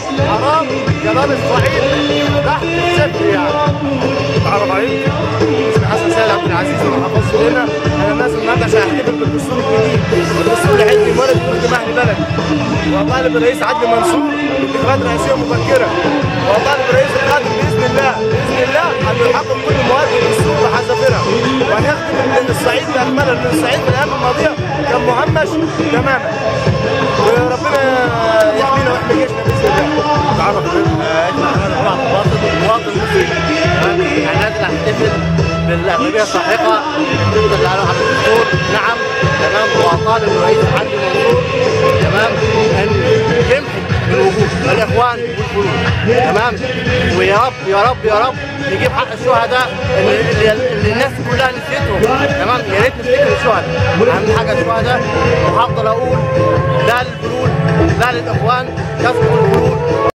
حرام جمال الصعيد تحت الصفر يعني. تعرف عليك؟ اسمي حسن سيد عبد العزيز من محافظة هنا. انا نازل النهارده عشان احتفل بالدستور الجديد، والدستور اللي هيدي موارد كل اهل بلد. وطالب الرئيس عدلي منصور بانتخابات رئاسيه مبكره، وطالب الرئيس القادم باذن الله ان يحقق كل مواد الدستور وحذافيرها، وان يخدم الصعيد باكمله، لان الصعيد في الايام الماضيه كان مهمش تماما. وربنا يحمينا ويحمي جيشنا باذن الله. تعرف اسمع انا عمر مواطن مصري يعني نازل احتفل بالاغلبيه الساحقه اللي على الدستور. نعم تمام. وطالب الرئيس عدلي منصور تمام ان يمحي من وجود الاخوان والفلول تمام. ويا رب يا رب يا رب يجيب حق الشهداء اللي الناس كلها نسيتهم تمام. يا ريت نفتكر الشهداء، اهم حاجه الشهداء. وهفضل اقول لا للفلول لا للاخوان، يسقط الفلول.